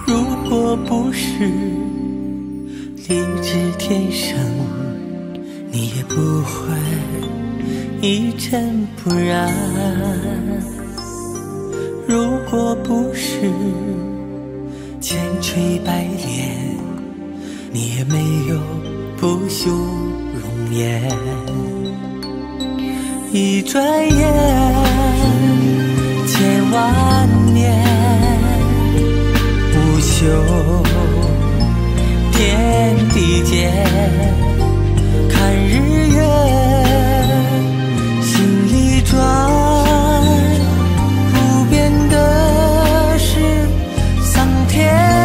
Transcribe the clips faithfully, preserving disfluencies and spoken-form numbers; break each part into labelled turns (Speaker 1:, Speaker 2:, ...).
Speaker 1: 如果不是地志天生，你也不会一尘不染。如果不是千锤百炼，你也没有不朽容颜。一转眼千万年，不朽天地间，看日月心里转，不变的是桑田。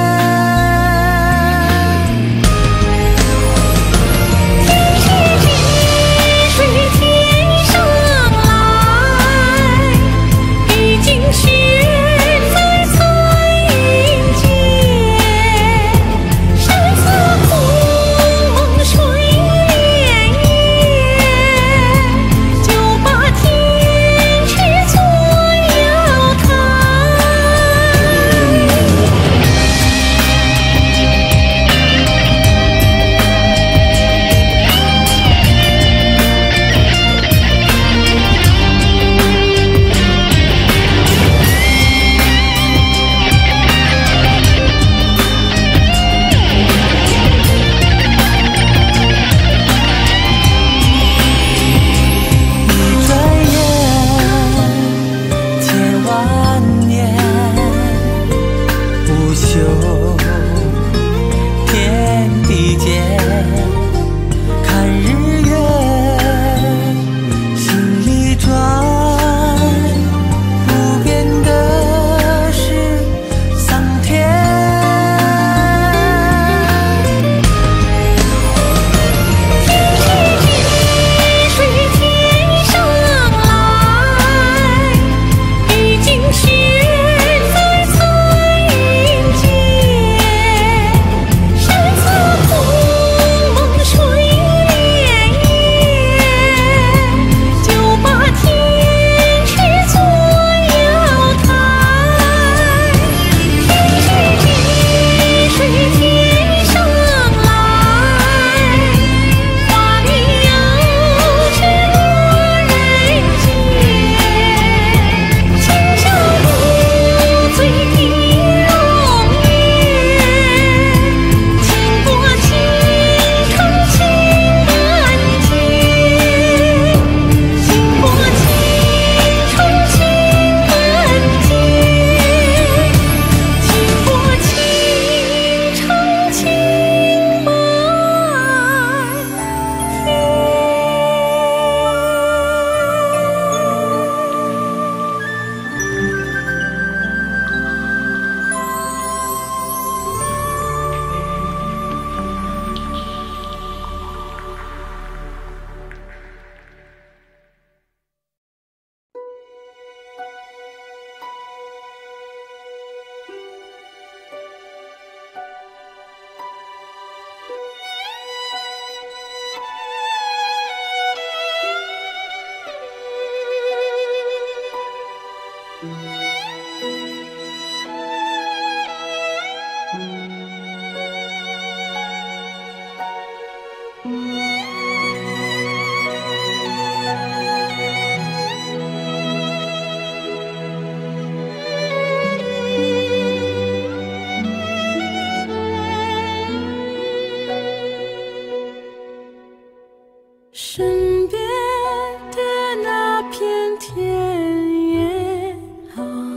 Speaker 2: 身边的那片田野啊，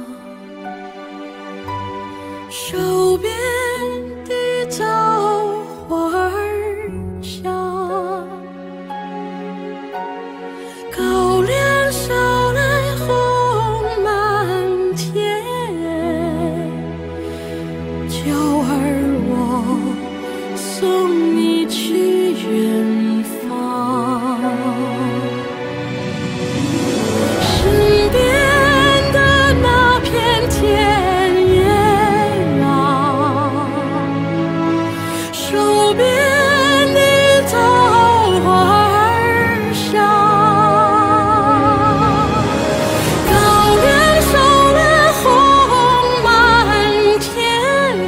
Speaker 2: 手边的枣花儿香，高粱捎来红满天，娇儿我送你去远方。身边的那片田野啊，手边的枣花儿香，高粱捎来红满天，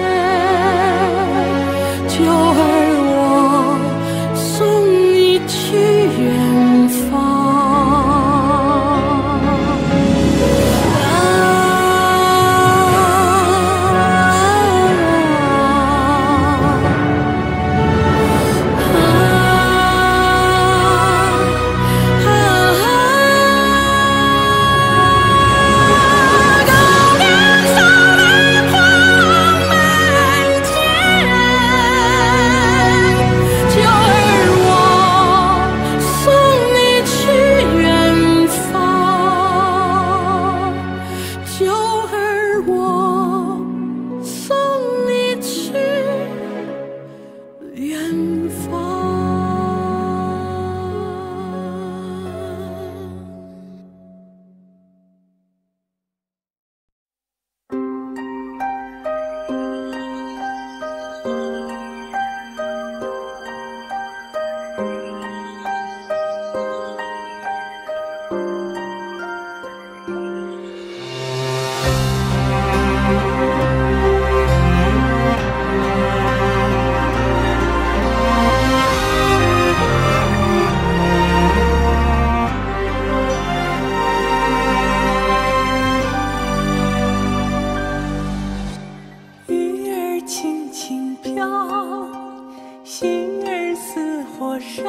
Speaker 1: 上，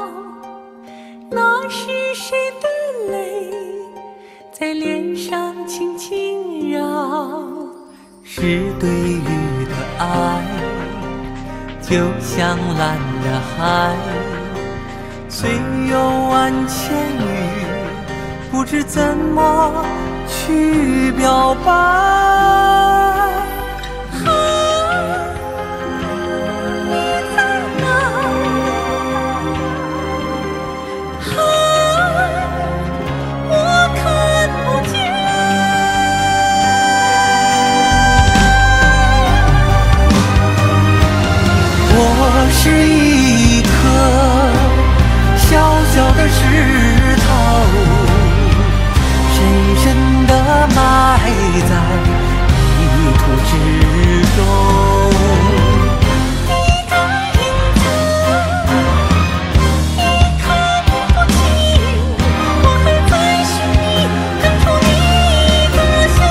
Speaker 1: 那是谁的泪在脸上轻轻绕？是对雨的爱，就像蓝的海，虽有万千语，不知怎么去表白。我是一颗小小的石头，深深地埋在泥土之中。你的影子，你看不清，我还在心里看出你的笑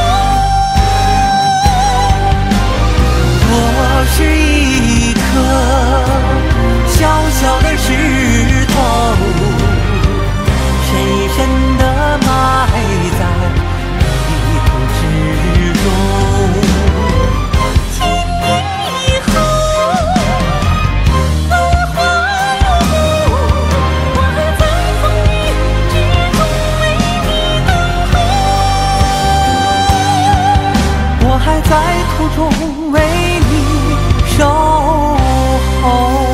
Speaker 1: 容。我是一小小的石头，深深地埋在泥土之中。千年以后，繁华落幕，我还在风雨之中为你等候，我还在途中为你守候。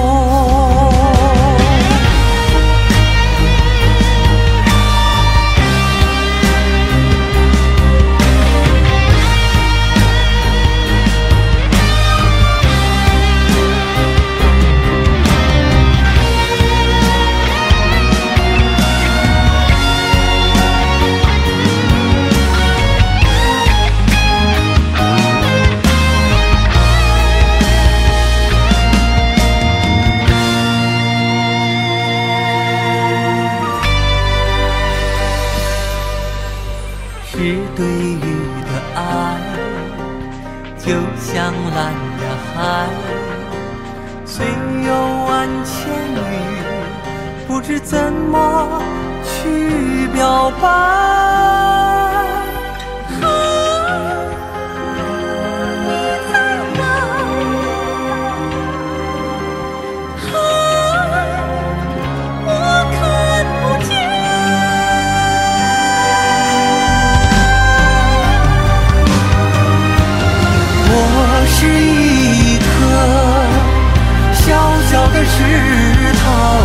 Speaker 1: 是对雨的爱，就像蓝的海，虽有万千语，不知怎么去表白。我是一颗小小的石头，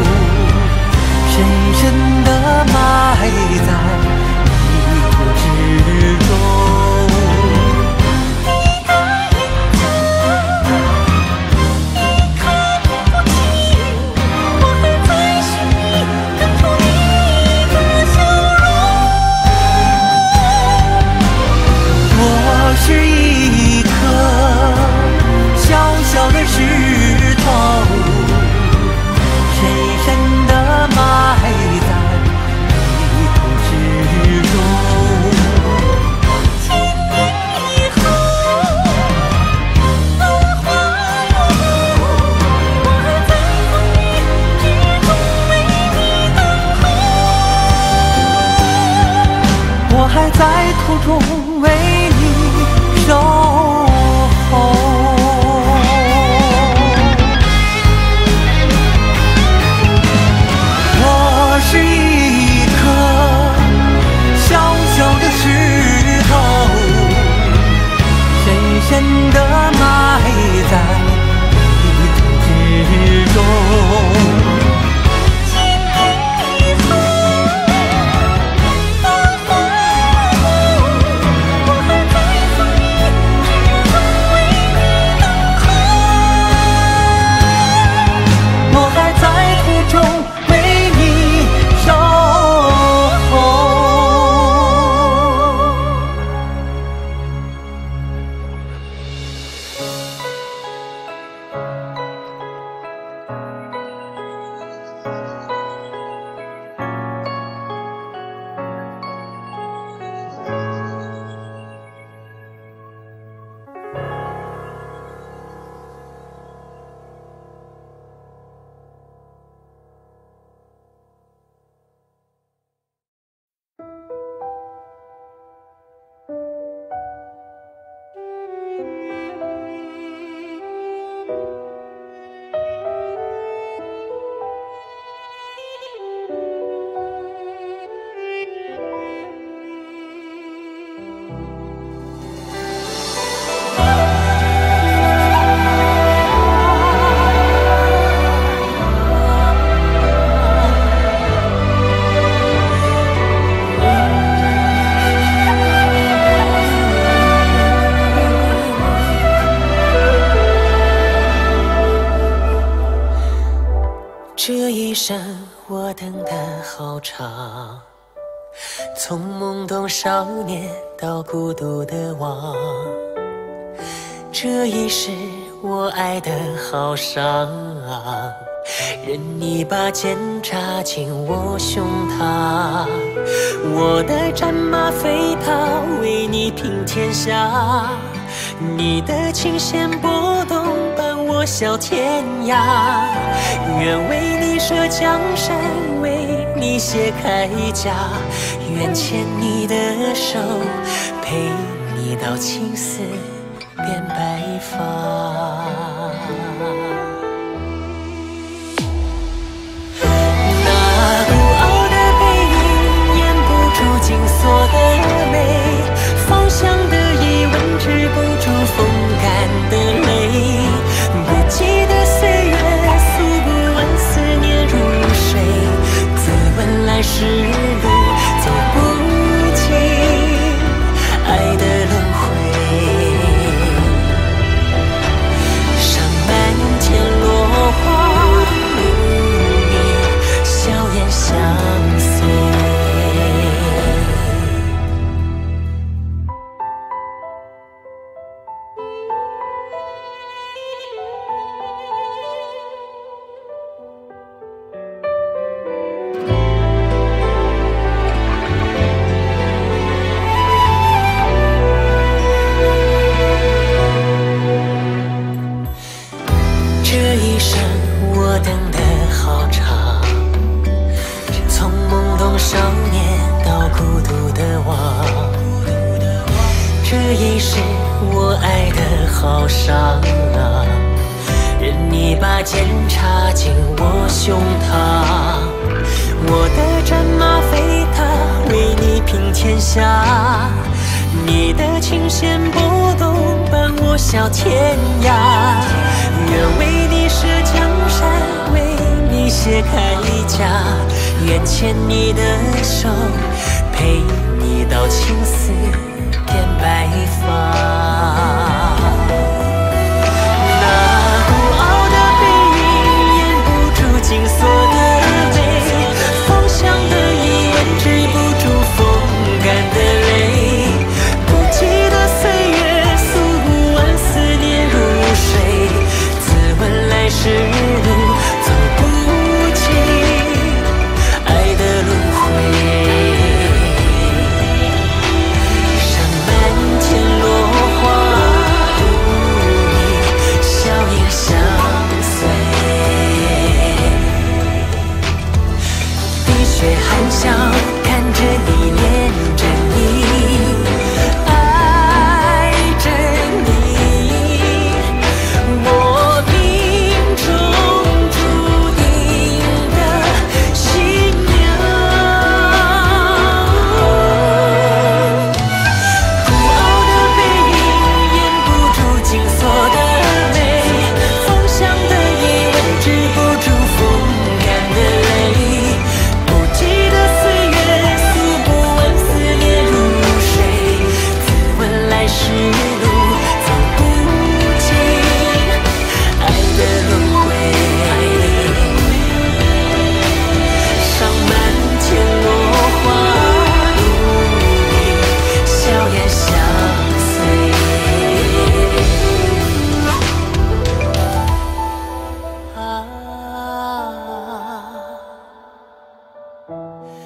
Speaker 1: 深深地埋在泥土之中。你的影子，你看不清，我还在心里看出你的笑容。我是一小小的石头，深深地埋在泥土之中。千年以后，繁华落幕，我还在风雨之中为你等候，我还在途中为你守候。我是一颗小小的石头，深深地埋在泥土之中。千年以后，繁华落幕，我还在风雨之中为你等候，我还在途中为你守候。 生我等得好长，从懵懂少年到孤独的忘，这一世我爱得好伤，任你把剑插进我胸膛，我的战马飞踏为你平天下，你的琴弦拨动伴我笑天涯，愿为你舍江山，为你卸铠甲，愿牵你的手，陪你到青丝变白发。那孤傲的背影掩不住紧锁的眉，芳香的疑问止不住风干的泪，不羁的岁月诉不完思念如水，自问来时路走不尽爱的轮回，上满天落花如你笑颜相随。你的琴弦拨动伴我笑天涯，愿为你舍江山，为你卸铠甲，愿牵你的手，陪你到青丝变白发。那孤傲的背影掩不住紧锁的眉，芳香的疑问止不住风干的泪，不羁的岁月诉不完思念如水，自问来时路走不尽爱的轮回，上满天落花如你笑颜相随，滴血含笑看着你恋着你爱着你，我命中注定的信仰。孤傲的背影掩不住紧锁的眉，芳香的疑问止不住风干的泪，不羁的岁月诉不完思念如水，自问来时路走不尽爱的轮回，上满天落花如你笑颜相随。啊